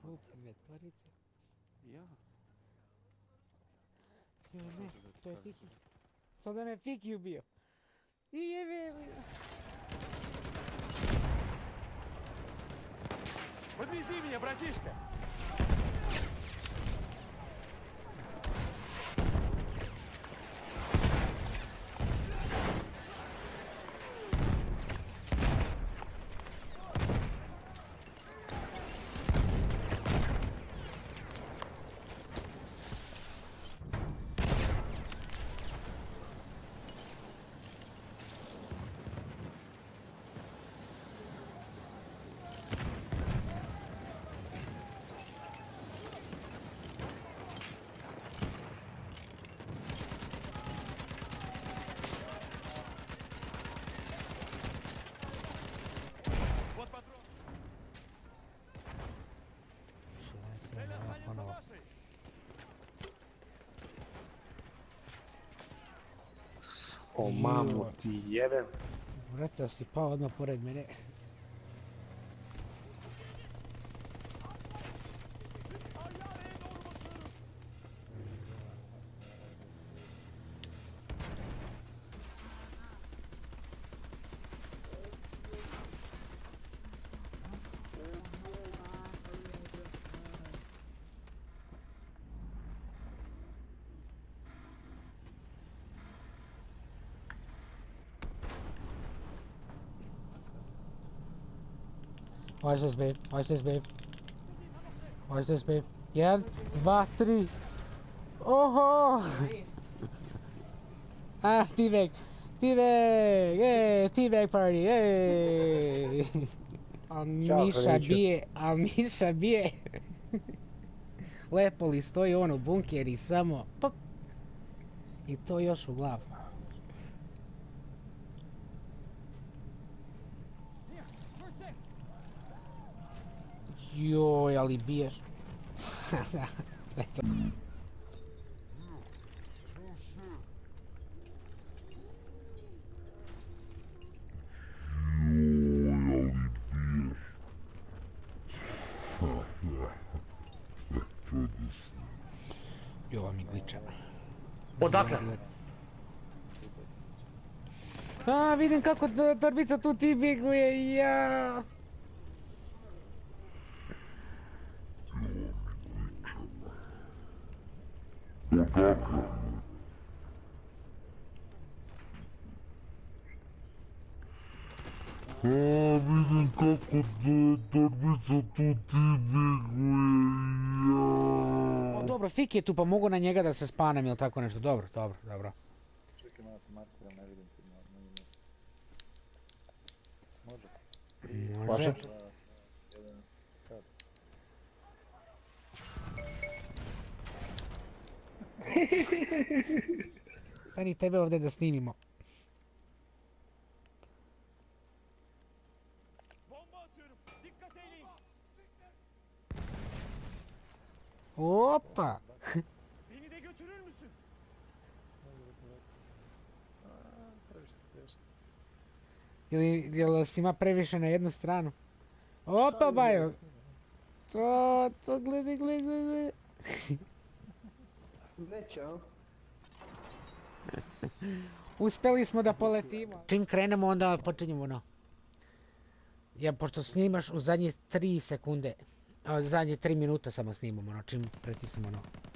Lupi me tvarice. Ja. Jo ne, to je Fiki. Sada me Fiki ubio. I jebe li. Подвези меня, братишка! Вот патрон! Цель останется вашей! O mamu ti jebem. Vrata si pao odmah pored mene. Watch this, babe. Watch this, babe. Watch this, babe. 1, 2, 3. Oho! Ah, teabag. Teabag! Yay! Teabag party! Yay! A Ćao, Miša Franiću. bije. A Miša bije. Lepo li stoji on u bunker i samo... Pop! I to još u glavu. Joj, ali biješ. Jo, mi gliča. Odakle? A, vidim kako torbica tu ti biguje, ja. Vidim kako torbica tu ti biguje, ja. O, dobro, Fik je tu, pa mogu na njega da se spanem ili tako nešto. Dobro, dobro, dobro. Čekaj malo te markiram, ne vidim ti na ime. Može? Može. 2, 1, sad. Stani tebe ovdje da snimimo. Bomba atıyorum! Dikkat eyleyin! Opa! Beni de götürür müsün? Jel si ima previše na jednu stranu? Opa, bajo! To, gledaj. Nećao. Uspjeli smo da poletimo. Čim krenemo onda počinjemo ono. Ja, pošto snimaš u zadnje 3 sekunde. Zadnje 3 minuta samo snimamo ono, čim pritisnemo ono.